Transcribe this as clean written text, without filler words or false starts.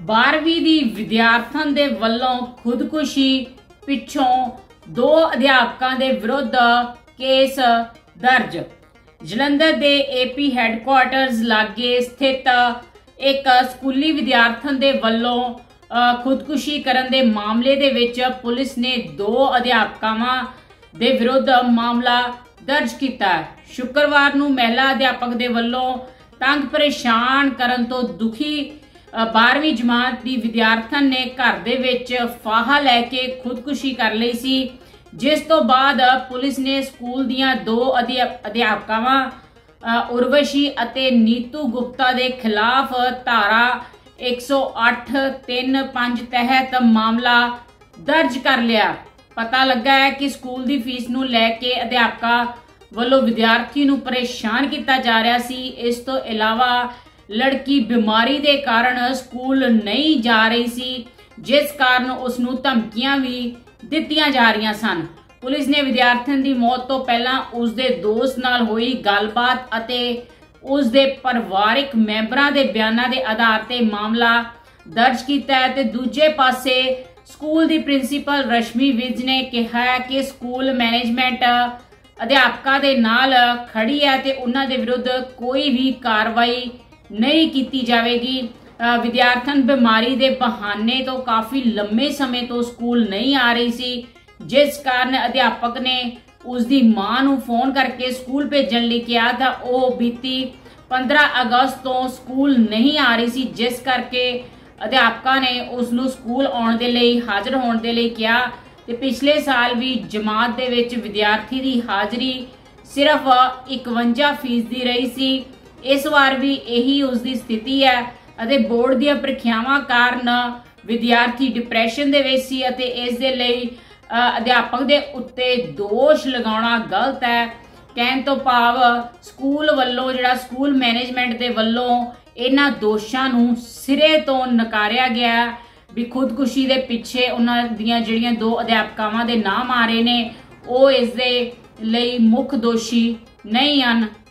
12ਵੀਂ ਦੀ ਵਿਦਿਆਰਥਣ ਦੇ ਵੱਲੋਂ ਖੁਦਕੁਸ਼ੀ ਪਿੱਛੋਂ 2 ਅਧਿਆਪਕਾਂ ਦੇ ਵਿਰੁੱਧ ਕੇਸ ਦਰਜ। ਜਲੰਧਰ ਦੇ ਏਪੀ ਹੈੱਡਕੁਆਰਟਰਸ ਲਾਗੇ ਸਥਿਤ ਇੱਕ ਸਕੂਲੀ ਵਿਦਿਆਰਥਣ ਦੇ ਵੱਲੋਂ ਖੁਦਕੁਸ਼ੀ ਕਰਨ ਦੇ ਮਾਮਲੇ ਦੇ ਵਿੱਚ ਪੁਲਿਸ ਨੇ 2 ਅਧਿਆਪਕਾਂ ਦੇ ਵਿਰੁੱਧ ਮਾਮਲਾ ਦਰਜ ਕੀਤਾ। ਸ਼ੁੱਕਰਵਾਰ ਨੂੰ ਮਹਿਲਾ ਅਧਿਆਪਕ ਦੇ ਵੱਲੋਂ ਤੰਗ ਪਰੇਸ਼ਾਨ ਕਰਨ ਤੋਂ ਦੁਖੀ 12ਵੀਂ ਜਮਾਤ ਦੀ ਵਿਦਿਆਰਥਣ ਨੇ ਘਰ ਦੇ ਵਿੱਚ ਫਾਹਾ ਲੈ ਕੇ ਖੁਦਕੁਸ਼ੀ ਕਰ ਲਈ ਸੀ, ਜਿਸ ਤੋਂ ਬਾਅਦ ਪੁਲਿਸ ਨੇ ਸਕੂਲ ਦੀਆਂ 2 ਅਧਿਆਪਕਾਂ ਉਰਵਸ਼ੀ ਅਤੇ ਨੀਤੂ ਗੁਪਤਾ ਦੇ ਖਿਲਾਫ ਧਾਰਾ 108(3)(5) ਤਹਿਤ ਮਾਮਲਾ ਦਰਜ ਕਰ ਲਿਆ। ਪਤਾ ਲੱਗਾ ਹੈ ਕਿ ਸਕੂਲ ਦੀ ਫੀਸ ਨੂੰ ਲੈ ਕੇ ਅਧਿਆਪਕਾਂ ਵੱਲੋਂ ਵਿਦਿਆਰਥੀ ਨੂੰ ਪਰੇਸ਼ਾਨ ਕੀਤਾ ਜਾ ਰਿਹਾ ਸੀ। ਇਸ ਤੋਂ ਇਲਾਵਾ ਲੜਕੀ ਬਿਮਾਰੀ ਦੇ ਕਾਰਨ ਸਕੂਲ ਨਹੀਂ ਜਾ ਰਹੀ ਸੀ, ਜਿਸ ਕਾਰਨ ਉਸ ਨੂੰ ਧਮਕੀਆਂ ਵੀ ਦਿੱਤੀਆਂ ਜਾ ਰਹੀਆਂ ਸਨ। ਪੁਲਿਸ ਨੇ ਵਿਦਿਆਰਥਣ ਦੀ ਮੌਤ ਤੋਂ ਪਹਿਲਾਂ ਉਸ ਦੇ ਦੋਸਤ ਨਾਲ ਹੋਈ ਗੱਲਬਾਤ ਅਤੇ ਉਸ ਦੇ ਪਰਿਵਾਰਕ ਮੈਂਬਰਾਂ ਦੇ ਬਿਆਨਾਂ ਦੇ ਆਧਾਰ ਤੇ ਮਾਮਲਾ ਦਰਜ ਕੀਤਾ ਹੈ ਤੇ ਦੂਜੇ ਪਾਸੇ ਸਕੂਲ ਦੀ ਪ੍ਰਿੰਸੀਪਲ ਰਸ਼ਮੀ ਵਿਜ ਨੇ ਕਿਹਾ ਹੈ ਕਿ ਸਕੂਲ ਮੈਨੇਜਮੈਂਟ ਅਧਿਆਪਕਾਂ ਦੇ ਨਾਲ ਖੜੀ ਹੈ ਤੇ ਉਹਨਾਂ ਦੇ ਵਿਰੁੱਧ ਕੋਈ ਵੀ ਕਾਰਵਾਈ ਨਹੀਂ ਕੀਤੀ ਜਾਵੇਗੀ। ਵਿਦਿਆਰਥਣ ਬਿਮਾਰੀ ਦੇ ਬਹਾਨੇ ਤੋਂ ਕਾਫੀ ਲੰਮੇ ਸਮੇਂ ਤੋਂ ਸਕੂਲ ਨਹੀਂ ਆ ਰਹੀ ਸੀ, ਜਿਸ ਕਾਰਨ ਅਧਿਆਪਕ ਨੇ ਉਸ ਦੀ ਮਾਂ ਨੂੰ ਫੋਨ ਕਰਕੇ ਸਕੂਲ ਭੇਜਣ ਲਈ ਕਿਹਾ ਤਾਂ ਉਹ ਬੀਤੀ 15 ਅਗਸਤ ਤੋਂ ਸਕੂਲ ਨਹੀਂ ਆ ਰਹੀ ਸੀ, ਜਿਸ ਕਰਕੇ ਅਧਿਆਪਕਾਂ ਨੇ ਉਸ ਨੂੰ ਸਕੂਲ ਆਉਣ ਦੇ ਲਈ ਹਾਜ਼ਰ ਹੋਣ ਦੇ ਲਈ ਕਿਹਾ ਤੇ ਪਿਛਲੇ ਸਾਲ ਵੀ ਜਮਾਤ ਦੇ ਵਿੱਚ ਵਿਦਿਆਰਥੀ ਦੀ ਹਾਜ਼ਰੀ ਸਿਰਫ 51% ਦੀ ਰਹੀ ਸੀ। ਇਸ ਵਾਰ ਵੀ ਇਹੀ ਉਸ ਦੀ ਸਥਿਤੀ ਹੈ ਅਤੇ ਬੋਰਡ ਦੀਆਂ ਪ੍ਰੀਖਿਆਵਾਂ ਕਾਰਨ ਵਿਦਿਆਰਥੀ ਡਿਪਰੈਸ਼ਨ ਦੇ ਵਿੱਚ ਸੀ ਅਤੇ ਇਸ ਦੇ ਲਈ ਅਧਿਆਪਕ ਦੇ ਉੱਤੇ ਦੋਸ਼ ਲਗਾਉਣਾ ਗਲਤ ਹੈ। ਕਹਿਣ ਤੋਂ ਭਾਵ ਸਕੂਲ ਵੱਲੋਂ ਜਿਹੜਾ ਸਕੂਲ ਮੈਨੇਜਮੈਂਟ ਦੇ ਵੱਲੋਂ ਇਹਨਾਂ ਦੋਸ਼ਾਂ ਨੂੰ ਸਿਰੇ ਤੋਂ ਨਕਾਰਿਆ ਗਿਆ ਵੀ ਖੁਦਕੁਸ਼ੀ ਦੇ ਪਿੱਛੇ ਉਹਨਾਂ ਦੀਆਂ ਜਿਹੜੀਆਂ 2 ਅਧਿਆਪਕਾਵਾਂ ਦੇ ਨਾਮ ਆ ਰਹੇ ਨੇ ਉਹ ਇਸ ਦੇ ਲਈ ਮੁੱਖ ਦੋਸ਼ੀ ਨਹੀਂ ਹਨ।